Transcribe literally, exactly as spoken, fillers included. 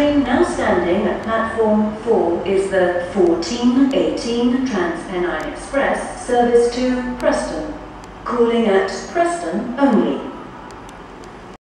train now standing at platform four is the fourteen eighteen Transpennine Express service to Preston. Calling at Preston only.